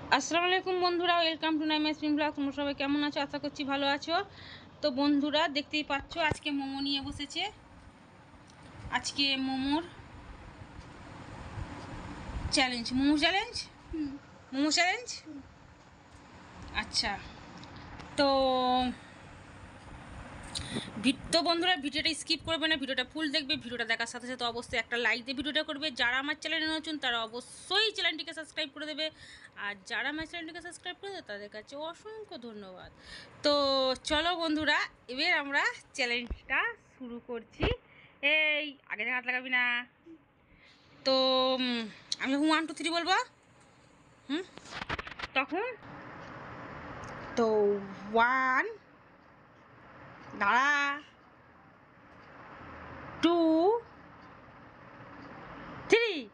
আসসালামু আলাইকুম বন্ধুরা, welcome to Naima's film blog. তোমরা সবাই কেমন আছো? আশা করছি ভালো আছো। তো বন্ধুরা, দেখতেই পাচ্ছ আজকে মোমো নিয়ে বসেছে। আজকে মোমোর চ্যালেঞ্জ, মোমো চ্যালেঞ্জ। আচ্ছা, তো বন্ধুরা, ভিডিওটা স্কিপ করবে না, ভিডিওটা ফুল দেখবে। ভিডিওটা দেখার সাথে সাথে অবশ্যই একটা লাইক দিয়ে ভিডিওটা করবে। যারা আমার চ্যানেলে নতুন তারা অবশ্যই চ্যানেলটিকে সাবস্ক্রাইব করে দেবে, আর যারা আমার চ্যানেলটিকে সাবস্ক্রাইব করে দেবে তাদের কাছে অসংখ্য ধন্যবাদ। তো চলো বন্ধুরা, এবার আমরা চ্যালেঞ্জটা শুরু করছি। এই আগে হাত লাগাবি না। তো আমি যখন 1 2 3 বলবো, তখন তো 1 দাঁড়া, 2 3।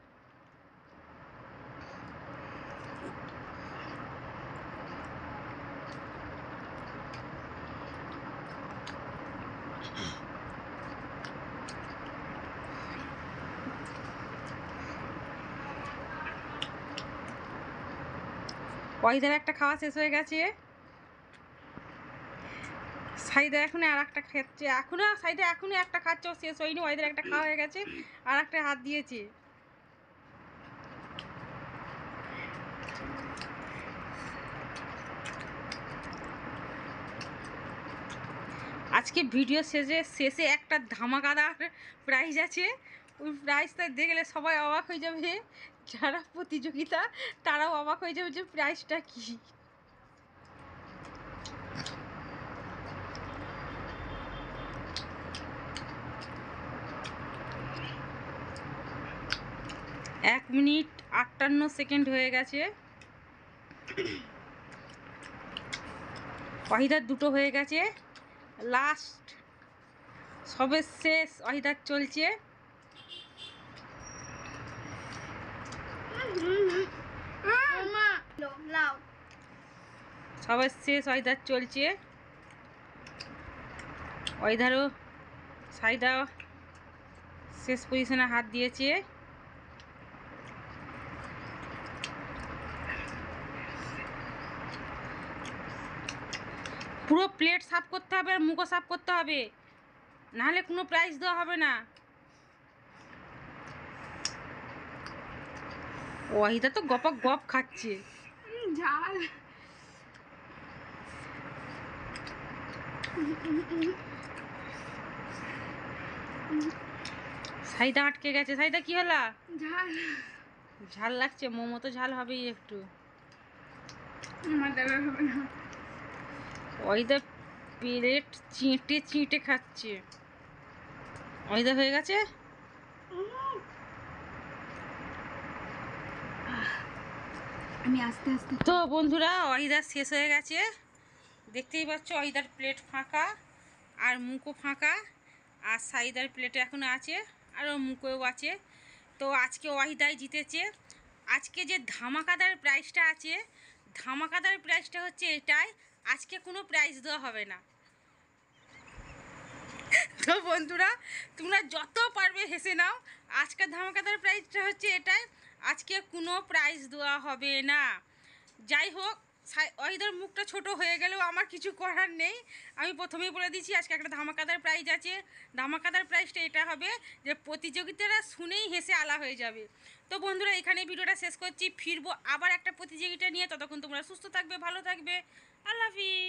ওইধারে একটা খাওয়া শেষ হয়ে গেছে। সাইদা এখনো আর একটা খাচ্ছে, সাইদা এখনো একটা খাচ্ছে, শেষ হয়নি। ওইধারে একটা খাওয়া হয়ে গেছে, আর একটা হাত দিয়েছে। আজকে ভিডিও শেষে একটা ধামাকাদার প্রাইজ আছে। ওই প্রাইজটা দেখলে সবাই অবাক হয়ে যাবে, যারা প্রতিযোগিতা তারাও অবাক হয়ে যাবে যে প্রাইজটা কি। এক মিনিট 58 সেকেন্ড হয়ে গেছে। ওয়াহিদার দুটো হয়ে গেছে, লাস্ট সবে শেষ ওয়াহিদার চলছে। সবার শেষ ওয়াহিদার চলছে। ওইধারও সাইদা শেষ পজিশনে হাত দিয়েছে। পুরো প্লেট সাফ করতে হবে আর মুখও সাফ করতে হবে, নাহলে কোনো প্রাইজ দেওয়া হবে না। ওয়াহিদা তো গপা গপ খাচ্ছে। ঝাল সাইদা আটকে গেছে। সাইদা কি হলো? ঝাল ঝাল লাগছে। মোমো তো ঝাল হবেই একটু। ওয়াহিদা প্লেট চিঁটে চিঁটে খাচ্ছে। ওয়াহিদা হয়ে গেছে। আমি আস্তে আস্তে। তো বন্ধুরা, ওয়াহিদার শেষ হয়ে গেছে। দেখতেই পাচ্ছ ওয়াহিদার প্লেট ফাঁকা আর মুখও ফাঁকা, আর সাইদার প্লেটে এখনও আছে আর ওর মুখেও আছে। তো আজকে ওয়াহিদাই জিতেছে। আজকে যে ধামাকাদার প্রাইজটা আছে, ধামাকাদার প্রাইজটা হচ্ছে এটাই, আজকে কোনো প্রাইজ দেওয়া হবে না। তো বন্ধুরা, তোমরা যত পারবে হেসে নাও। আজকের ধামাকাদার প্রাইজটা হচ্ছে এটাই, আজকে কোনো প্রাইজ দেওয়া হবে না। যাই হোক, ওইদের মুখটা ছোট হয়ে গেলেও আমার কিছু করার নেই। আমি প্রথমেই বলে দিচ্ছি আজকে একটা ধামাকাদার প্রাইজ আছে। ধামাকাদার প্রাইজটা এটা হবে যে প্রতিযোগিতারা শুনেই হেসে আলা হয়ে যাবে। তো বন্ধুরা, এখানে ভিডিওটা শেষ করছি। ফিরবো আবার একটা প্রতিযোগিতা নিয়ে। ততক্ষণ তোমরা সুস্থ থাকবে, ভালো থাকবে। আল্লাহ হাফিজ।